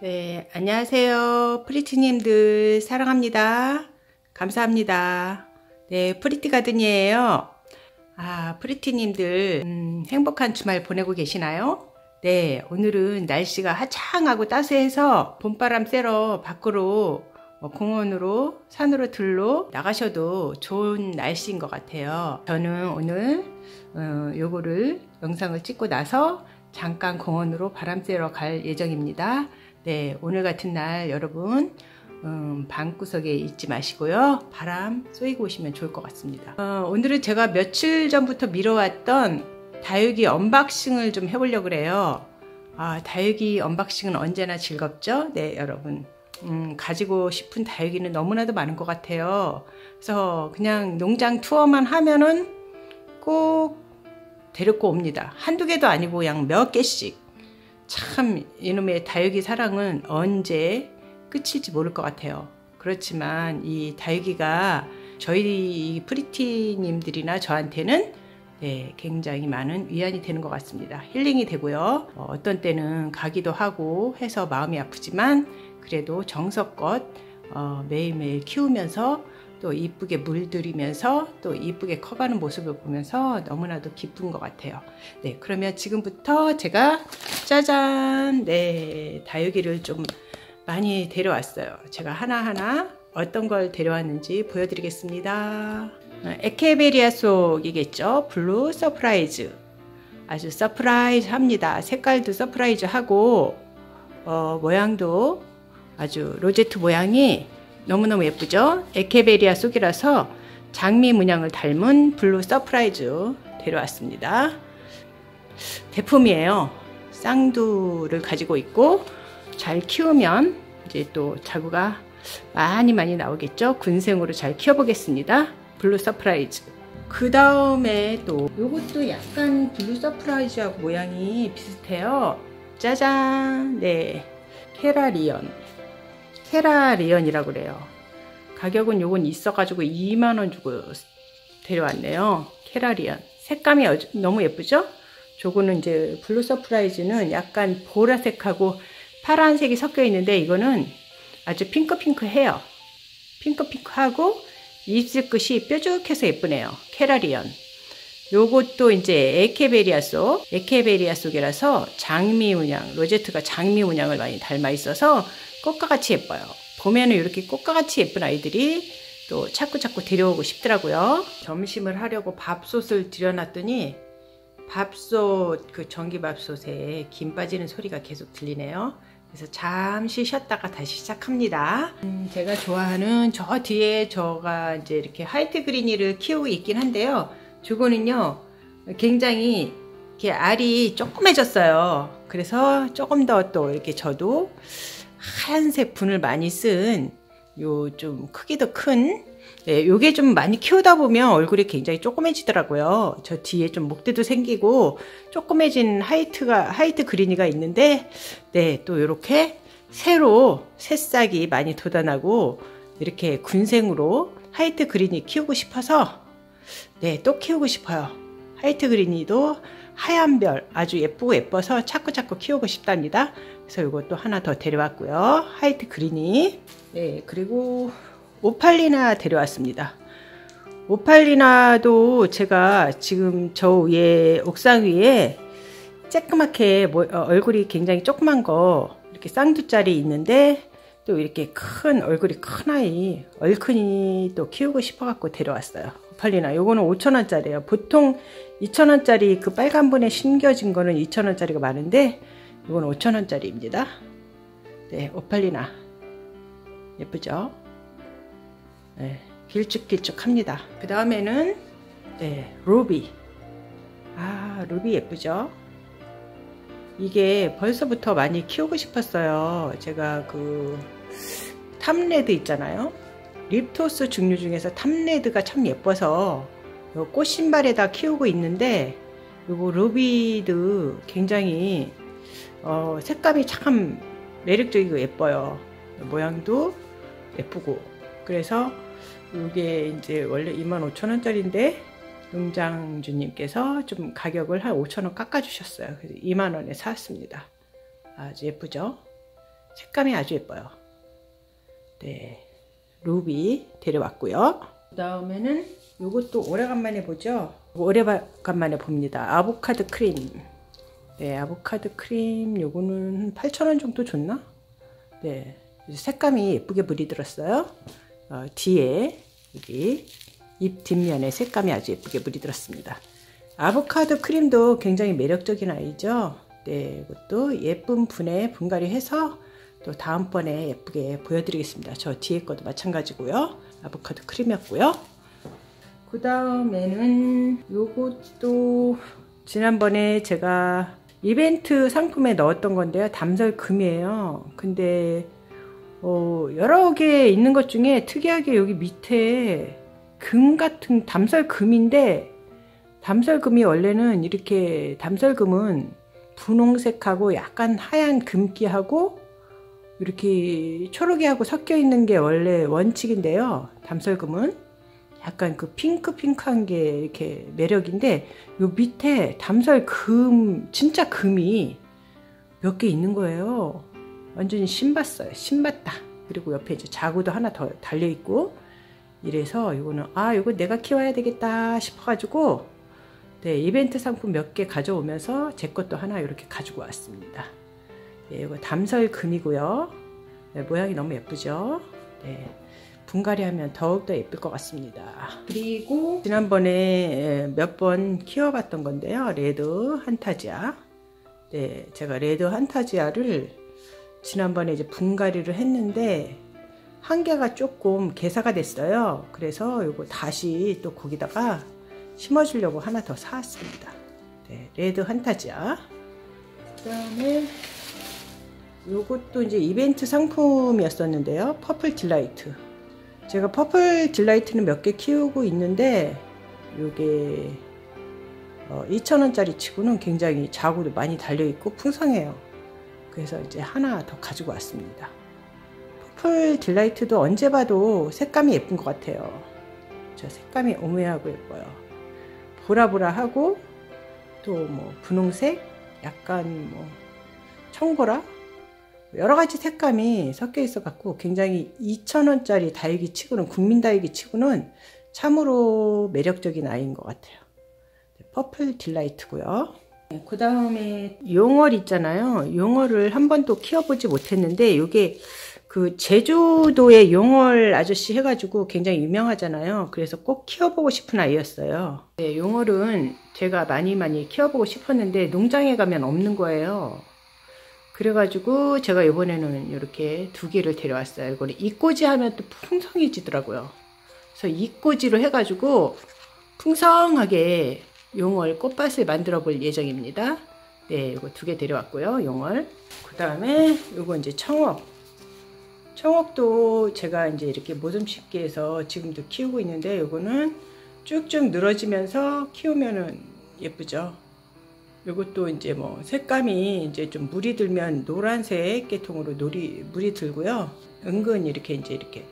네, 안녕하세요. 프리티님들 사랑합니다. 감사합니다. 네, 프리티가든이에요. 프리티님들 행복한 주말 보내고 계시나요? 네, 오늘은 날씨가 화창하고 따스해서 봄바람 쐬러 밖으로 공원으로 산으로 들로 나가셔도 좋은 날씨인 것 같아요. 저는 오늘 요거를 영상을 찍고 나서 잠깐 공원으로 바람 쐬러 갈 예정입니다. 네, 오늘 같은 날 여러분 방구석에 있지 마시고요. 바람 쏘이고 오시면 좋을 것 같습니다. 오늘은 제가 며칠 전부터 미뤄왔던 다육이 언박싱을 좀 해보려고 그래요. 다육이 언박싱은 언제나 즐겁죠? 네, 여러분. 가지고 싶은 다육이는 너무나도 많은 것 같아요. 그래서 그냥 농장 투어만 하면은 꼭 데리고 옵니다. 한두 개도 아니고 그냥 몇 개씩. 참 이놈의 다육이 사랑은 언제 끝일지 모를 것 같아요. 그렇지만 이 다육이가 저희 프리티님들이나 저한테는 굉장히 많은 위안이 되는 것 같습니다. 힐링이 되고요. 어떤 때는 가기도 하고 해서 마음이 아프지만 그래도 정성껏 매일매일 키우면서 또 이쁘게 물들이면서 또 이쁘게 커가는 모습을 보면서 너무나도 기쁜 것 같아요. 네, 그러면 지금부터 제가 짜잔, 다육이를 좀 많이 데려왔어요. 제가 하나하나 어떤 걸 데려왔는지 보여드리겠습니다. 에케베리아 속이겠죠. 블루 서프라이즈. 아주 서프라이즈 합니다. 색깔도 서프라이즈 하고 모양도 아주 로제트 모양이 너무너무 예쁘죠? 에케베리아 속이라서 장미 문양을 닮은 블루 서프라이즈 데려왔습니다. 대품이에요. 쌍두를 가지고 있고 잘 키우면 이제 또 자구가 많이 나오겠죠? 군생으로 잘 키워보겠습니다. 블루 서프라이즈. 그 다음에 또 이것도 약간 블루 서프라이즈하고 모양이 비슷해요. 짜잔! 네, 케라리언이라고 그래요. 가격은 요건 있어가지고 2만원 주고 데려왔네요. 케라리언. 색감이 너무 예쁘죠? 저거는 이제 블루 서프라이즈는 약간 보라색하고 파란색이 섞여 있는데 이거는 아주 핑크핑크해요. 핑크핑크하고 입술 끝이 뾰족해서 예쁘네요. 케라리언. 요것도 이제 에케베리아 속이라서 장미 문양, 로제트가 장미 문양을 많이 닮아 있어서 꽃과 같이 예뻐요. 보면은 이렇게 꽃과 같이 예쁜 아이들이 또 자꾸 데려오고 싶더라고요. 점심을 하려고 밥솥을 들여놨더니 밥솥, 그 전기밥솥에 김 빠지는 소리가 계속 들리네요. 그래서 잠시 쉬었다가 다시 시작합니다. 제가 좋아하는 저 뒤에 저가 이제 이렇게 화이트 그린이를 키우고 있긴 한데요. 저거는요, 굉장히 이렇게 알이 조그매졌어요. 그래서 조금 더 또 이렇게 저도 하얀색 분을 많이 쓴 요 좀 크기도 큰 요게 좀 많이 키우다 보면 얼굴이 굉장히 조그매지더라고요. 저 뒤에 좀 목대도 생기고 조그매진 화이트 그린이가 있는데 또 이렇게 새로 새싹이 많이 돋아나고 이렇게 군생으로 화이트 그린이 키우고 싶어서 또 키우고 싶어요. 화이트 그린이도 하얀 별 아주 예쁘고 예뻐서 자꾸 키우고 싶답니다. 그래서 이것도 하나 더 데려왔고요. 화이트 그린이. 그리고 오팔리나 데려왔습니다. 오팔리나도 제가 지금 저 위에 옥상 위에 쬐끄맣게 얼굴이 굉장히 조그만 거 이렇게 쌍두짜리 있는데 또 이렇게 큰 얼굴이 큰 아이 얼큰이 또 키우고 싶어 갖고 데려왔어요. 오팔리나 요거는 5,000원짜리예요. 보통 2,000원짜리 그 빨간 분에 심겨진 거는 2,000원짜리가 많은데 이건 5,000원짜리입니다. 오팔리나 예쁘죠? 길쭉길쭉합니다. 그 다음에는 루비. 루비 예쁘죠? 이게 벌써부터 많이 키우고 싶었어요. 제가 그 탐레드 있잖아요. 립토스 종류 중에서 탐레드가 참 예뻐서 꽃신발에다 키우고 있는데 요거 루비도 굉장히 색감이 참 매력적이고 예뻐요. 모양도 예쁘고. 그래서 이게 이제 원래 25,000원짜리인데 농장주님께서 좀 가격을 한 5,000원 깎아주셨어요. 그래서 2만원에 샀습니다. 아주 예쁘죠? 색감이 아주 예뻐요. 네, 루비 데려왔고요. 그 다음에는 요것도 오래간만에 보죠. 오래간만에 봅니다. 아보카도 크림. 네, 아보카도 크림 요거는 8,000원 정도 줬나? 네, 색감이 예쁘게 물이 들었어요. 뒤에 여기 잎 뒷면에 색감이 아주 예쁘게 물이 들었습니다. 아보카도 크림도 굉장히 매력적인 아이죠. 네, 이것도 예쁜 분에 분갈이 해서 또 다음번에 예쁘게 보여드리겠습니다. 저 뒤에 것도 마찬가지고요. 아보카도 크림이었고요. 그 다음에는 요것도 지난번에 제가 이벤트 상품에 넣었던 건데요. 담설금이에요. 근데 여러 개 있는 것 중에 특이하게 여기 밑에 금 같은 담설금인데, 담설금이 원래는 이렇게 담설금은 분홍색하고 약간 하얀 금기하고 이렇게 초록이하고 섞여 있는 게 원래 원칙인데요. 담설금은 약간 그 핑크한 게 이렇게 매력인데, 요 밑에 담설금 진짜 금이 몇 개 있는 거예요. 완전히 신봤어요. 신봤다. 그리고 옆에 이제 자구도 하나 더 달려 있고 이래서 이거는 이거 내가 키워야 되겠다 싶어가지고 네, 이벤트 상품 몇 개 가져오면서 제 것도 하나 이렇게 가지고 왔습니다. 네, 이거 담설금이고요. 네, 모양이 너무 예쁘죠. 네, 분갈이 하면 더욱더 예쁠 것 같습니다. 그리고 지난번에 몇 번 키워봤던 건데요. 레드 한타지아. 네, 제가 레드 한타지아를 지난번에 이제 분갈이를 했는데 한 개가 조금 개사가 됐어요. 그래서 이거 다시 또 거기다가 심어주려고 하나 더 사왔습니다. 네, 레드 한타지아. 그 다음에 요것도 이제 이벤트 상품이었었는데요. 퍼플 딜라이트. 제가 퍼플 딜라이트는 몇 개 키우고 있는데 요게 2,000원짜리 치고는 굉장히 자구도 많이 달려있고 풍성해요. 그래서 이제 하나 더 가지고 왔습니다. 퍼플 딜라이트도 언제 봐도 색감이 예쁜 것 같아요. 저 색감이 오묘하고 예뻐요. 보라보라하고 또 뭐 분홍색, 약간 뭐 청보라, 여러가지 색감이 섞여 있어 갖고 굉장히 2,000원짜리 다육이 치고는, 국민 다육이 치고는 참으로 매력적인 아이인 것 같아요. 퍼플 딜라이트고요. 그 다음에 용월 있잖아요. 용월을 한 번도 키워보지 못했는데 이게 그 제주도의 용월 아저씨 해가지고 굉장히 유명하잖아요. 그래서 꼭 키워보고 싶은 아이였어요. 네, 용월은 제가 많이 키워보고 싶었는데 농장에 가면 없는 거예요. 그래가지고 제가 이번에는 이렇게 2개를 데려왔어요. 이거는 이꼬지 하면 또 풍성해지더라고요. 그래서 이꼬지로 해가지고 풍성하게 용월 꽃밭을 만들어 볼 예정입니다. 네, 이거 2개 데려왔고요. 용월. 그 다음에 이거 이제 청옥. 청옥도 제가 이제 이렇게 모듬 심기해서 지금도 키우고 있는데 이거는 쭉쭉 늘어지면서 키우면은 예쁘죠. 이것도 이제 뭐 색감이 이제 좀 물이 들면 노란색 계통으로 물이 들고요. 은근 이렇게 이제 이렇게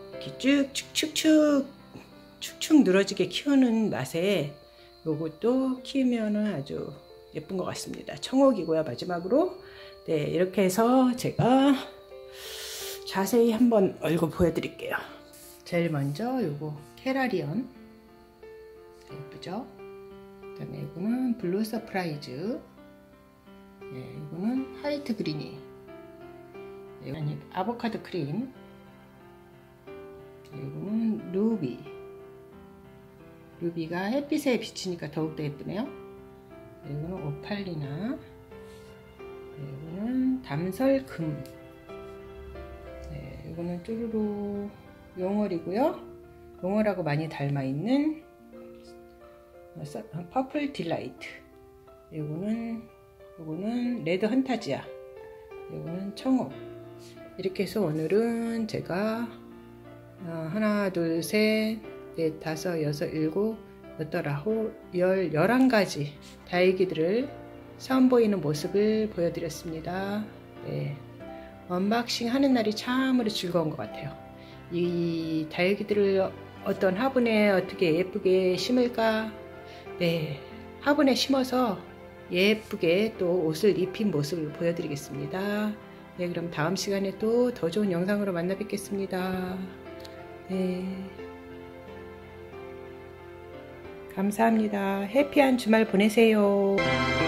쭉쭉 늘어지게 키우는 맛에 요것도 키우면은 아주 예쁜 것 같습니다. 청옥이고요. 마지막으로 네, 이렇게 해서 제가 자세히 한번 얼굴 보여드릴게요. 제일 먼저 요거 캐라리언 예쁘죠? 그 다음에 이거는 블루 서프라이즈. 네, 이거는 화이트 그리니. 네, 아니 아보카도 크림. 네, 이거는 루비. 루비가 햇빛에 비치니까 더욱더 예쁘네요. 네, 이거는 오팔리나. 네, 이거는 담설금. 네, 이거는 쭈루루 용월이고요. 용월하고 많이 닮아있는 퍼플 딜라이트. 요거는 레드 한타지아. 요거는 청옥. 이렇게 해서 오늘은 제가 하나, 둘, 셋, 넷, 다섯, 여섯, 일곱, 여덟, 아홉, 11가지 다육이들을 선보이는 모습을 보여드렸습니다. 네, 언박싱 하는 날이 참으로 즐거운 것 같아요. 이 다육이들을 어떤 화분에 어떻게 예쁘게 심을까? 네, 화분에 심어서 예쁘게 또 옷을 입힌 모습을 보여드리겠습니다. 네, 그럼 다음 시간에 또 더 좋은 영상으로 만나 뵙겠습니다. 네. 감사합니다. 해피한 주말 보내세요.